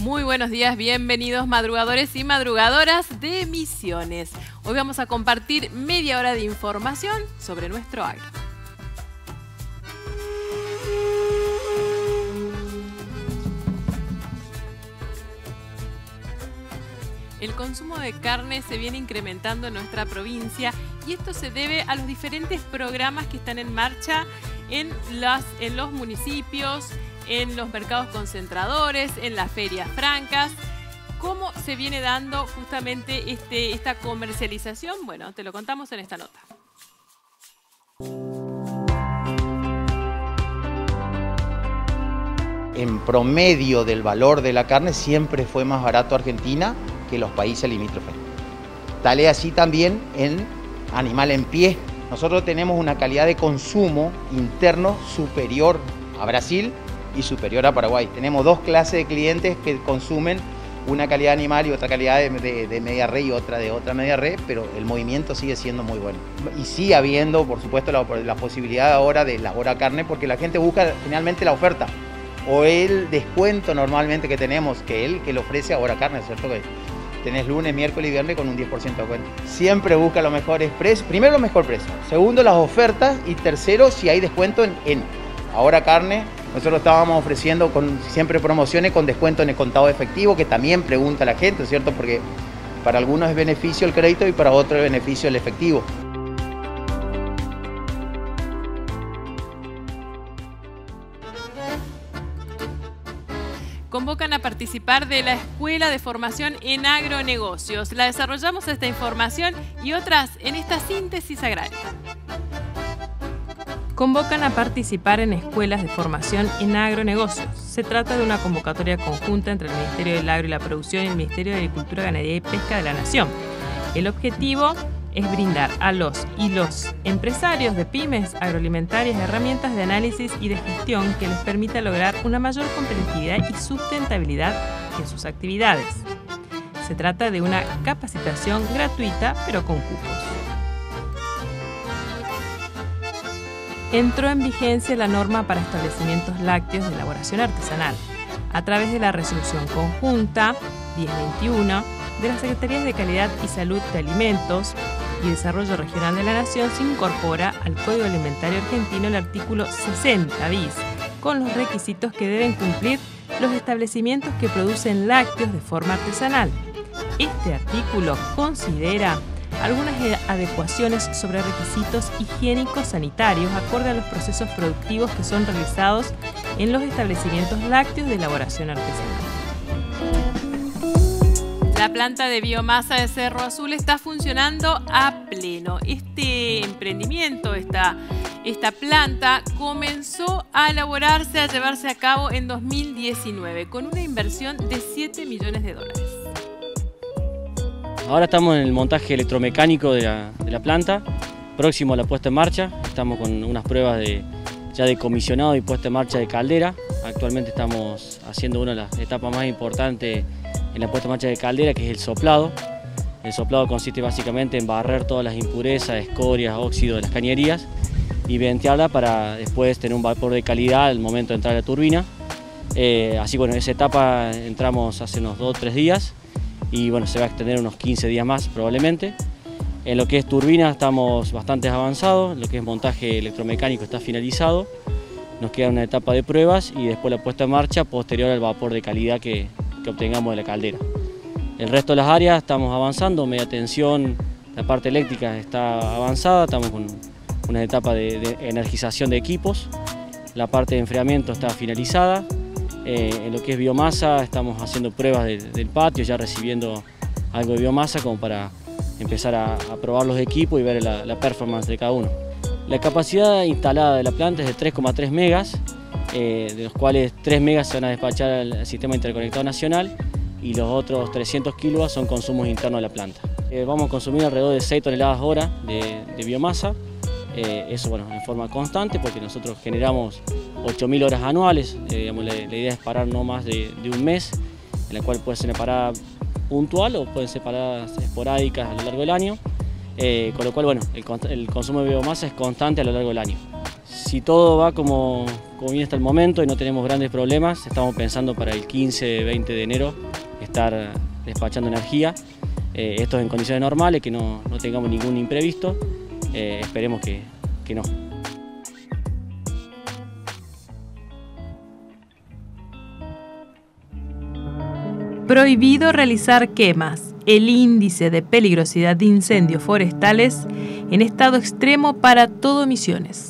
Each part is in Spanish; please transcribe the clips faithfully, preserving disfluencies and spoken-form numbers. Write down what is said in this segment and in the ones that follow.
Muy buenos días, bienvenidos madrugadores y madrugadoras de Misiones. Hoy vamos a compartir media hora de información sobre nuestro agro. El consumo de carne se viene incrementando en nuestra provincia y esto se debe a los diferentes programas que están en marcha en, las, en los municipios, en los mercados concentradores, en las ferias francas. ¿Cómo se viene dando justamente este, esta comercialización? Bueno, te lo contamos en esta nota. En promedio del valor de la carne siempre fue más barato Argentina que los países limítrofes. Tal es así también en animal en pie. Nosotros tenemos una calidad de consumo interno superior a Brasil y superior a Paraguay. Tenemos dos clases de clientes que consumen una calidad animal y otra calidad de, de, de media red y otra de otra media red, pero el movimiento sigue siendo muy bueno. Y sigue habiendo, por supuesto, la, la posibilidad ahora de la hora carne, porque la gente busca generalmente la oferta o el descuento normalmente que tenemos, que él que le ofrece ahora carne, ¿cierto? Que tenés lunes, miércoles y viernes con un diez por ciento de descuento. Siempre busca los mejores precios, primero los mejores precios, segundo las ofertas y tercero si hay descuento en, en ahora carne. Nosotros estábamos ofreciendo con, siempre promociones con descuento en el contado efectivo, que también pregunta la gente, ¿cierto? Porque para algunos es beneficio el crédito y para otros es beneficio el efectivo. Convocan a participar de la Escuela de Formación en Agronegocios. La desarrollamos esta información y otras en esta síntesis agraria. Convocan a participar en escuelas de formación en agronegocios. Se trata de una convocatoria conjunta entre el Ministerio del Agro y la Producción y el Ministerio de Agricultura, Ganadería y Pesca de la Nación. El objetivo es brindar a los y los empresarios de pymes agroalimentarias herramientas de análisis y de gestión que les permita lograr una mayor competitividad y sustentabilidad en sus actividades. Se trata de una capacitación gratuita, pero con cupos. Entró en vigencia la norma para establecimientos lácteos de elaboración artesanal. A través de la resolución conjunta diez veintiuno de las Secretarías de Calidad y Salud de Alimentos y Desarrollo Regional de la Nación, se incorpora al Código Alimentario Argentino el artículo sesenta bis, con los requisitos que deben cumplir los establecimientos que producen lácteos de forma artesanal. Este artículo considera algunas adecuaciones sobre requisitos higiénicos sanitarios acorde a los procesos productivos que son realizados en los establecimientos lácteos de elaboración artesanal. La planta de biomasa de Cerro Azul está funcionando a pleno. Este emprendimiento, esta, esta planta, comenzó a elaborarse, a llevarse a cabo en dos mil diecinueve con una inversión de siete millones de dólares. Ahora estamos en el montaje electromecánico de la, de la planta, próximo a la puesta en marcha. Estamos con unas pruebas de, ya de comisionado y puesta en marcha de caldera. Actualmente estamos haciendo una de las etapas más importantes en la puesta en marcha de caldera, que es el soplado. El soplado consiste básicamente en barrer todas las impurezas, escorias, óxidos de las cañerías y ventearla para después tener un vapor de calidad al momento de entrar a la turbina. Eh, así bueno, en esa etapa entramos hace unos dos o tres días. Y bueno, se va a extender unos quince días más probablemente. En lo que es turbina estamos bastante avanzados, en lo que es montaje electromecánico está finalizado. Nos queda una etapa de pruebas y después la puesta en marcha posterior al vapor de calidad que, que obtengamos de la caldera. El resto de las áreas estamos avanzando, media tensión, la parte eléctrica está avanzada, estamos con una etapa de, de energización de equipos. La parte de enfriamiento está finalizada. Eh, en lo que es biomasa estamos haciendo pruebas de, del patio, ya recibiendo algo de biomasa como para empezar a, a probar los equipos y ver la, la performance de cada uno. La capacidad instalada de la planta es de tres coma tres megas, eh, de los cuales tres megas se van a despachar al Sistema Interconectado Nacional y los otros trescientos kilowatts son consumos internos de la planta. Eh, vamos a consumir alrededor de seis toneladas hora de, de biomasa. Eh, eso bueno, en forma constante porque nosotros generamos ocho mil horas anuales, eh, digamos, la, la idea es parar no más de, de un mes, en la cual puede ser una parada puntual o pueden ser paradas esporádicas a lo largo del año, eh, con lo cual bueno, el, el consumo de biomasa es constante a lo largo del año. Si todo va como, como viene hasta el momento y no tenemos grandes problemas, estamos pensando para el quince veinte de enero estar despachando energía. Eh, esto es en condiciones normales, que no, no tengamos ningún imprevisto. Eh, esperemos que, que no. Prohibido realizar quemas. El índice de peligrosidad de incendios forestales en estado extremo para todo Misiones.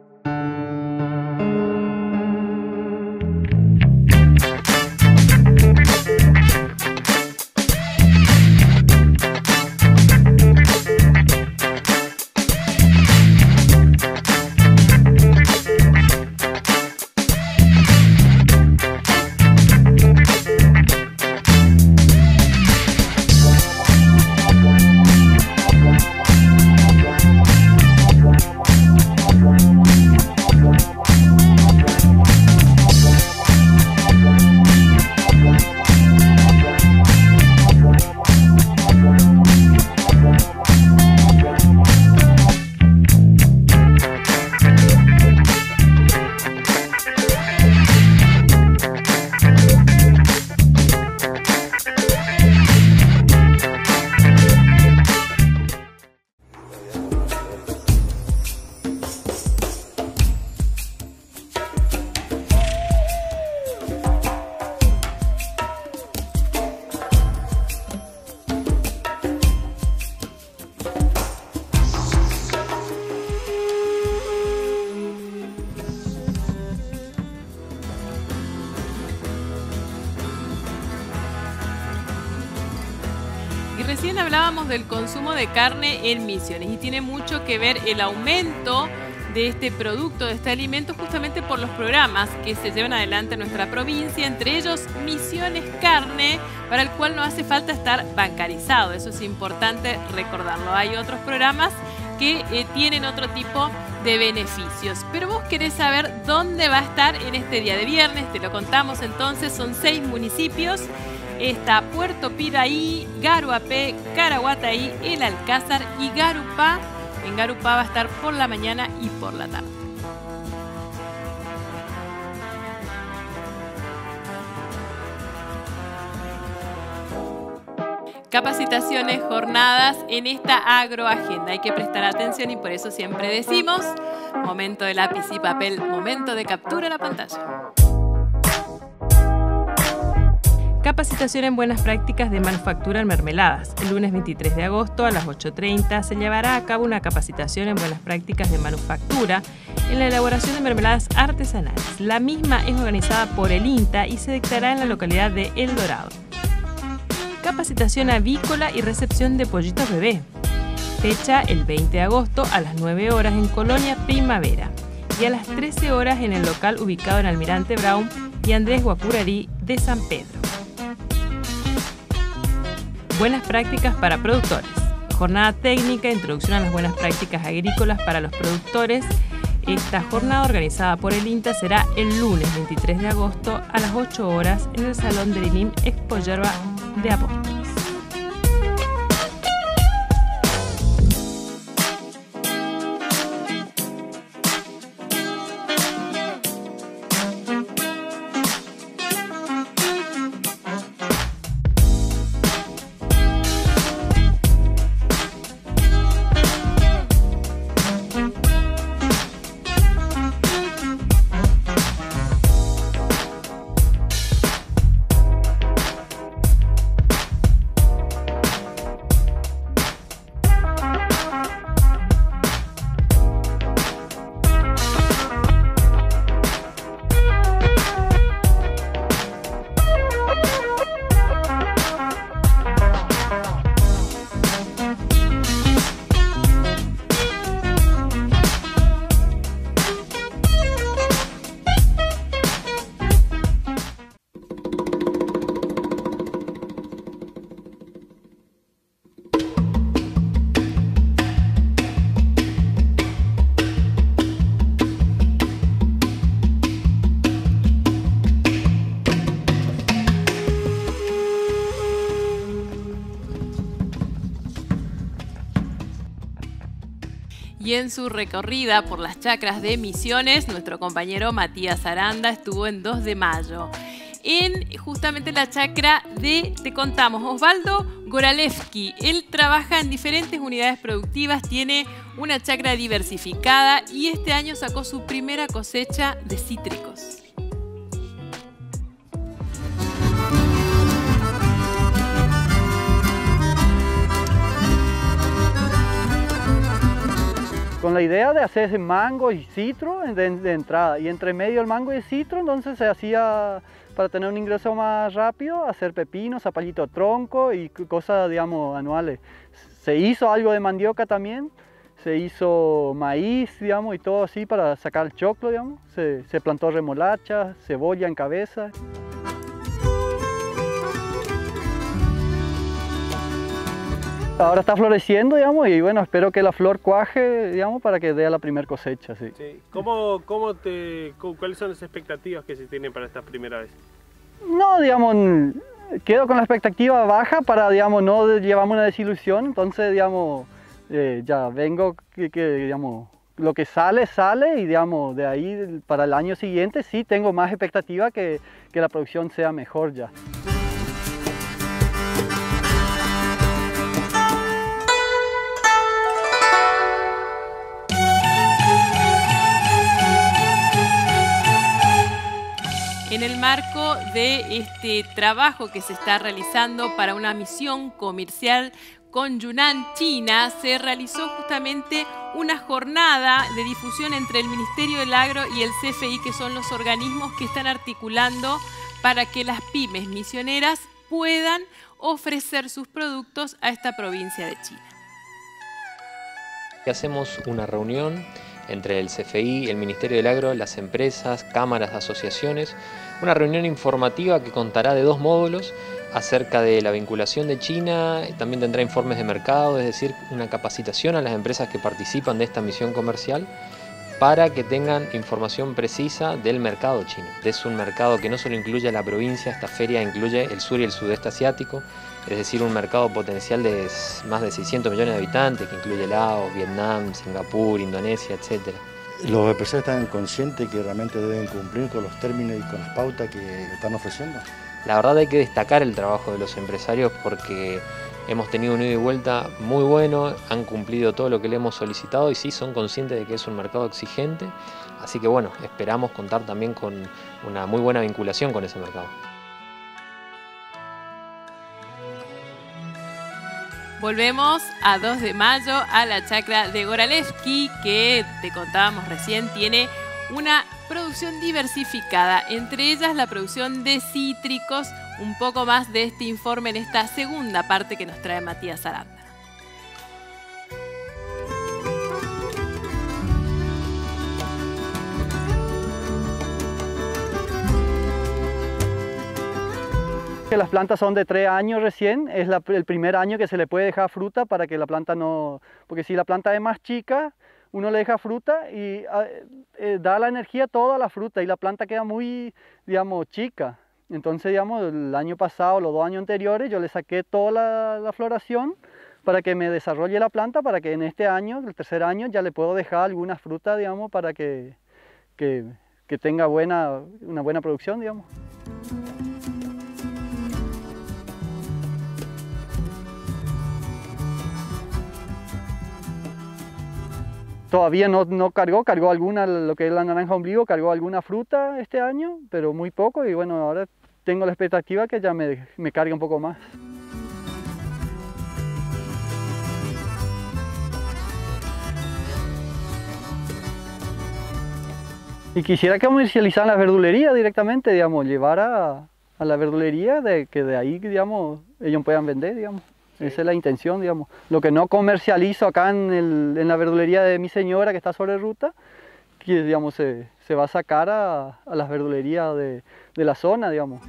Y recién hablábamos del consumo de carne en Misiones y tiene mucho que ver el aumento de este producto, de este alimento, justamente por los programas que se llevan adelante en nuestra provincia, entre ellos Misiones Carne, para el cual no hace falta estar bancarizado. Eso es importante recordarlo. Hay otros programas que eh, tienen otro tipo de beneficios. Pero vos querés saber dónde va a estar en este día de viernes, te lo contamos entonces, son seis municipios. Está Puerto Piraí, Garuapé, Caraguataí, El Alcázar y Garupá. En Garupá va a estar por la mañana y por la tarde. Capacitaciones, jornadas en esta agroagenda. Hay que prestar atención y por eso siempre decimos, momento de lápiz y papel, momento de captura a la pantalla. Capacitación en buenas prácticas de manufactura en mermeladas. El lunes veintitrés de agosto a las ocho treinta se llevará a cabo una capacitación en buenas prácticas de manufactura en la elaboración de mermeladas artesanales. La misma es organizada por el INTA y se dictará en la localidad de El Dorado. Capacitación avícola y recepción de pollitos bebé. Fecha el veinte de agosto a las nueve horas en Colonia Primavera y a las trece horas en el local ubicado en Almirante Brown y Andrés Guapurarí de San Pedro. Buenas prácticas para productores. Jornada técnica, introducción a las buenas prácticas agrícolas para los productores. Esta jornada organizada por el INTA será el lunes veintitrés de agosto a las ocho horas en el Salón del I N I M Expo Yerba de Apóstoles. Y en su recorrida por las chacras de Misiones, nuestro compañero Matías Aranda estuvo en dos de mayo. En justamente la chacra de, te contamos, Osvaldo Goralevsky. Él trabaja en diferentes unidades productivas, tiene una chacra diversificada y este año sacó su primera cosecha de cítricos. Con la idea de hacer mango y citro de, de entrada, y entre medio el mango y el citro, entonces se hacía, para tener un ingreso más rápido, hacer pepinos, zapallito tronco y cosas, digamos, anuales. Se hizo algo de mandioca también, se hizo maíz, digamos, y todo así para sacar el choclo, digamos. Se, se plantó remolacha, cebolla en cabeza. Ahora está floreciendo, digamos, y bueno, espero que la flor cuaje, digamos, para que dé la primera cosecha, sí. Sí. ¿Cómo, cómo te, ¿Cuáles son las expectativas que se tienen para esta primera vez? No, digamos, quedo con la expectativa baja para, digamos, no llevarme una desilusión, entonces, digamos, eh, ya vengo, que, que, digamos, lo que sale, sale, y, digamos, de ahí para el año siguiente sí tengo más expectativa que, que la producción sea mejor ya. En el marco de este trabajo que se está realizando para una misión comercial con Yunnan, China, se realizó justamente una jornada de difusión entre el Ministerio del Agro y el C F I, que son los organismos que están articulando para que las pymes misioneras puedan ofrecer sus productos a esta provincia de China. Hacemos una reunión entre el C F I, el Ministerio del Agro, las empresas, cámaras, asociaciones, una reunión informativa que contará de dos módulos acerca de la vinculación de China, también tendrá informes de mercado, es decir, una capacitación a las empresas que participan de esta misión comercial para que tengan información precisa del mercado chino. Es un mercado que no solo incluye a la provincia, esta feria incluye el sur y el sudeste asiático, es decir, un mercado potencial de más de seiscientos millones de habitantes, que incluye Laos, Vietnam, Singapur, Indonesia, etcétera. ¿Los empresarios están conscientes que realmente deben cumplir con los términos y con las pautas que están ofreciendo? La verdad hay que destacar el trabajo de los empresarios porque hemos tenido un ida y vuelta muy bueno, han cumplido todo lo que le hemos solicitado y sí son conscientes de que es un mercado exigente, así que bueno, esperamos contar también con una muy buena vinculación con ese mercado. Volvemos a dos de mayo a la chacra de Goralevsky, que te contábamos recién, tiene una producción diversificada, entre ellas la producción de cítricos. Un poco más de este informe en esta segunda parte que nos trae Matías Aranda. Las plantas son de tres años recién, es la, el primer año que se le puede dejar fruta para que la planta no... Porque si la planta es más chica, uno le deja fruta y eh, da la energía toda la fruta y la planta queda muy, digamos, chica. Entonces, digamos, el año pasado, los dos años anteriores, yo le saqué toda la, la floración para que me desarrolle la planta, para que en este año, el tercer año, ya le puedo dejar algunas frutas, digamos, para que, que, que tenga buena, una buena producción, digamos. Todavía no, no cargó, cargó alguna, lo que es la naranja ombligo, cargó alguna fruta este año, pero muy poco, y bueno, ahora tengo la expectativa que ya me, me cargue un poco más. Y quisiera comercializar las verdulerías directamente, digamos, llevar a, a la verdulería, de que de ahí, digamos, ellos puedan vender, digamos. Esa es la intención, digamos. Lo que no comercializo acá en, el, en la verdulería de mi señora, que está sobre ruta, que, digamos, se, se va a sacar a, a las verdulerías de, de la zona, digamos.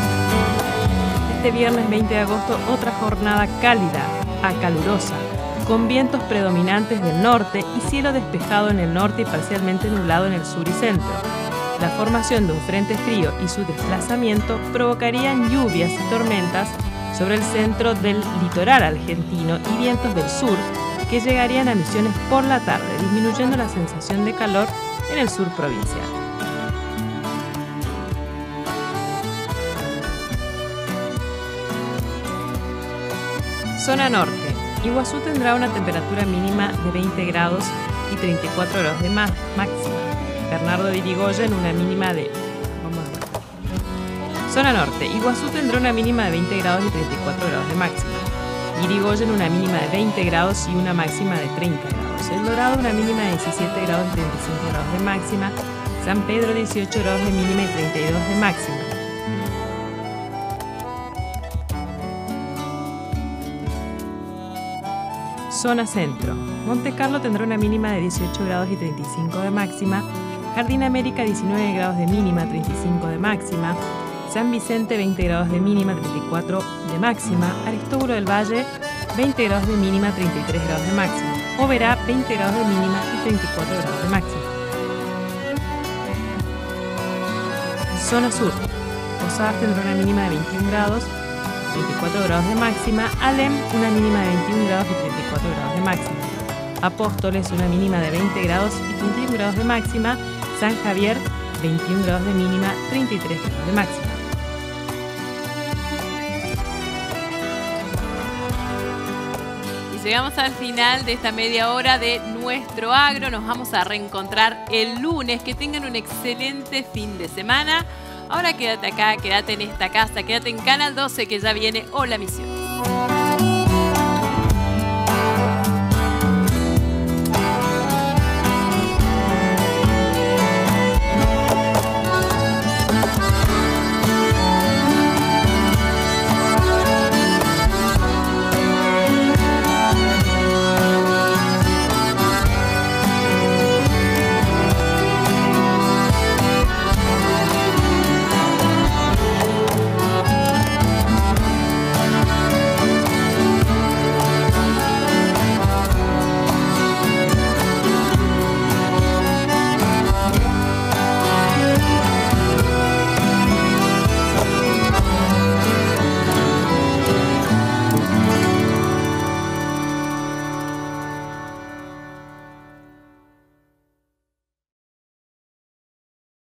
Este viernes veinte de agosto, otra jornada cálida a calurosa, con vientos predominantes del norte y cielo despejado en el norte y parcialmente nublado en el sur y centro. La formación de un frente frío y su desplazamiento provocarían lluvias y tormentas sobre el centro del litoral argentino y vientos del sur que llegarían a Misiones por la tarde, disminuyendo la sensación de calor en el sur provincial. Zona norte. Iguazú tendrá una temperatura mínima de veinte grados y treinta y cuatro grados de máxima. Bernardo de Irigoyen una mínima de... Vamos a ver. Zona norte. Iguazú tendrá una mínima de veinte grados y treinta y cuatro grados de máxima. Irigoyen una mínima de veinte grados y una máxima de treinta grados. El Dorado una mínima de diecisiete grados y treinta y cinco grados de máxima. San Pedro dieciocho grados de mínima y treinta y dos de máxima. Zona centro. Monte Carlo tendrá una mínima de dieciocho grados y treinta y cinco de máxima. Jardín América diecinueve grados de mínima, treinta y cinco de máxima. San Vicente veinte grados de mínima, treinta y cuatro de máxima. Aristóbulo del Valle veinte grados de mínima, treinta y tres grados de máxima. Oberá veinte grados de mínima y treinta y cuatro grados de máxima. Zona sur. Posadas tendrá una mínima de veintiún grados, treinta y cuatro grados de máxima. Alem una mínima de veintiún grados y treinta y cuatro grados de máxima. Apóstoles una mínima de veinte grados y treinta y uno grados de máxima. San Javier veintiún grados de mínima, treinta y tres grados de máxima. Y llegamos al final de esta media hora de Nuestro Agro. Nos vamos a reencontrar el lunes. Que tengan un excelente fin de semana. Ahora quédate acá, quédate en esta casa, quédate en Canal doce que ya viene Hola Misiones.